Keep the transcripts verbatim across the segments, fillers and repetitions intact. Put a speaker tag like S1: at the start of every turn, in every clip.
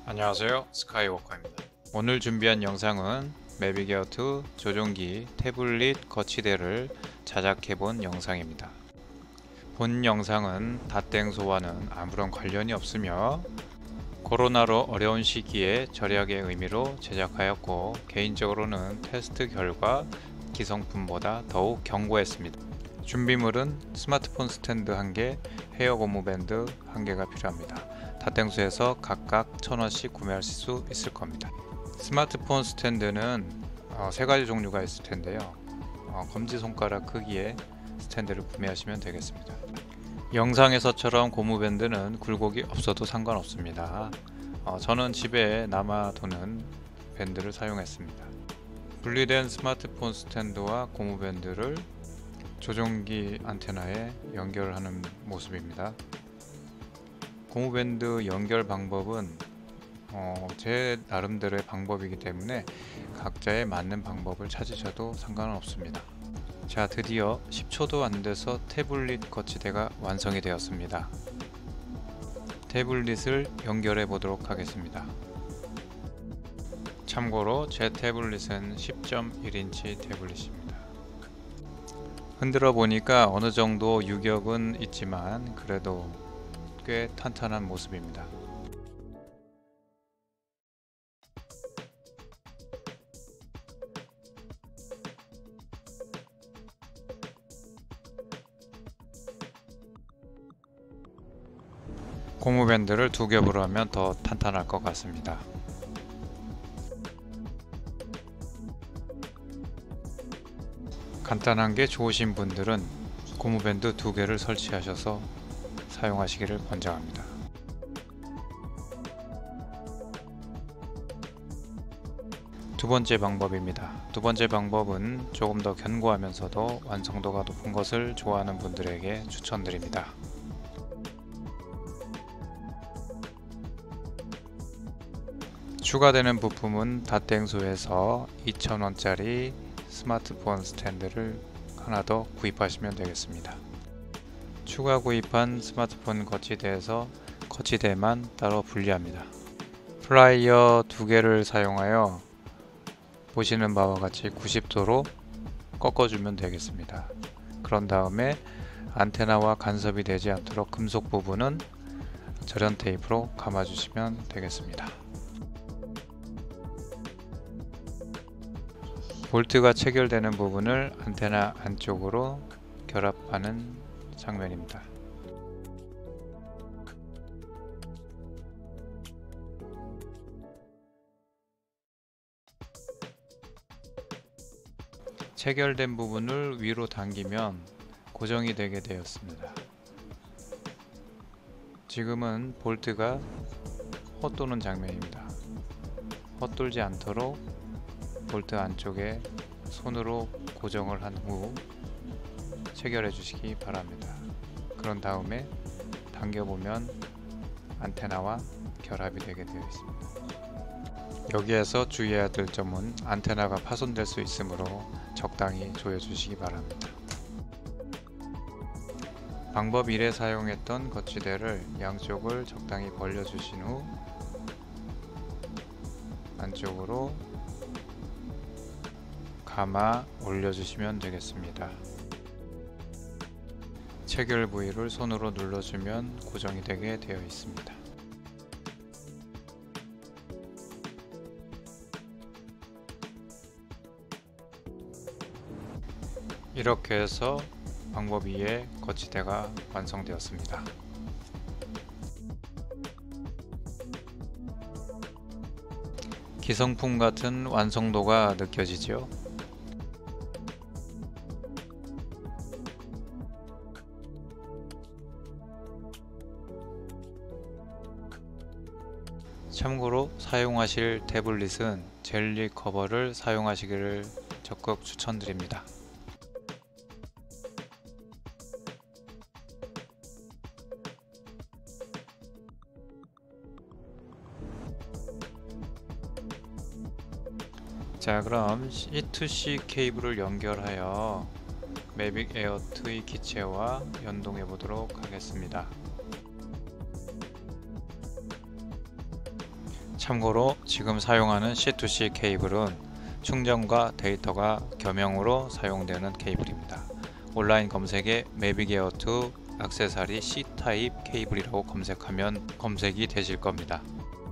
S1: 안녕하세요, 스카이워커입니다. 오늘 준비한 영상은 매빅 에어 투 조종기 태블릿 거치대를 제작해 본 영상입니다. 본 영상은 닷땡소와는 아무런 관련이 없으며 코로나로 어려운 시기에 절약의 의미로 제작하였고, 개인적으로는 테스트 결과 기성품보다 더욱 견고했습니다. 준비물은 스마트폰 스탠드 한 개, 헤어 고무밴드 한 개가 필요합니다. 닷땡소에서 각각 천 원씩 구매할 수 있을 겁니다. 스마트폰 스탠드는 어, 세 가지 종류가 있을 텐데요. 어, 검지손가락 크기의 스탠드를 구매하시면 되겠습니다. 영상에서처럼 고무밴드는 굴곡이 없어도 상관없습니다. 어, 저는 집에 남아도는 밴드를 사용했습니다. 분리된 스마트폰 스탠드와 고무밴드를 조종기 안테나에 연결하는 모습입니다. 고무밴드 연결 방법은 어, 제 나름대로의 방법이기 때문에 각자에 맞는 방법을 찾으셔도 상관은 없습니다. 자, 드디어 십 초도 안 돼서 태블릿 거치대가 완성이 되었습니다. 태블릿을 연결해 보도록 하겠습니다. 참고로 제 태블릿은 십 점 일 인치 태블릿입니다. 흔들어 보니까 어느 정도 유격은 있지만 그래도 꽤 탄탄한 모습입니다. 고무밴드를 두 겹으로 하면 더 탄탄할 것 같습니다. 간단한 게 좋으신 분들은 고무밴드 두 개를 설치하셔서 사용하시기를 권장합니다. 두 번째 방법입니다. 두 번째 방법은 조금 더 견고하면서도 완성도가 높은 것을 좋아하는 분들에게 추천드립니다. 추가되는 부품은 닷땡소에서 이천 원짜리 스마트폰 스탠드를 하나 더 구입하시면 되겠습니다. 추가 구입한 스마트폰 거치대에서 거치대만 따로 분리합니다. 플라이어 두 개를 사용하여 보시는 바와 같이 구십 도로 꺾어주면 되겠습니다. 그런 다음에 안테나와 간섭이 되지 않도록 금속 부분은 절연 테이프로 감아주시면 되겠습니다. 볼트가 체결되는 부분을 안테나 안쪽으로 결합하는 장면입니다. 체결된 부분을 위로 당기면 고정이 되게 되었습니다. 지금은 볼트가 헛도는 장면입니다. 헛돌지 않도록 볼트 안쪽에 손으로 고정을 한 후 체결해 주시기 바랍니다. 그런 다음에 당겨보면 안테나와 결합이 되게 되어 있습니다. 여기에서 주의해야 될 점은 안테나가 파손될 수 있으므로 적당히 조여 주시기 바랍니다. 방법 일에 사용했던 거치대를 양쪽을 적당히 벌려 주신 후 안쪽으로 감아 올려주시면 되겠습니다. 체결 부위를 손으로 눌러주면 고정이 되게 되어 있습니다. 이렇게 해서 방법 이의 거치대가 완성되었습니다. 기성품 같은 완성도가 느껴지죠? 참고로 사용하실 태블릿은 젤리 커버를 사용하시기를 적극 추천드립니다. 자, 그럼 이 투 씨 케이블을 연결하여 매빅 에어 투의 기체와 연동해 보도록 하겠습니다. 참고로 지금 사용하는 씨 투 씨 케이블은 충전과 데이터가 겸용으로 사용되는 케이블입니다. 온라인 검색에 매비게어 투 액세서리 C 타입 케이블이라고 검색하면 검색이 되실 겁니다.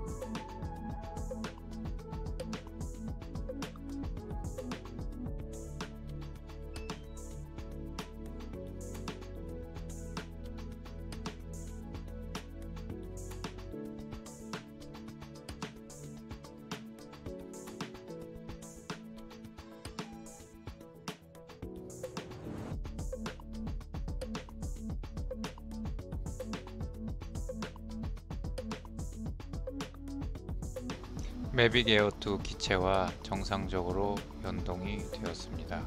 S1: 매비게어 투 기체와 정상적으로 연동이 되었습니다.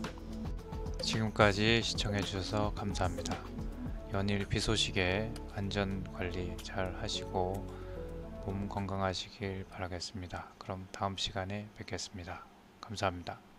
S1: 지금까지 시청해 주셔서 감사합니다. 연일 비 소식에 안전관리 잘 하시고 몸 건강하시길 바라겠습니다. 그럼 다음 시간에 뵙겠습니다. 감사합니다.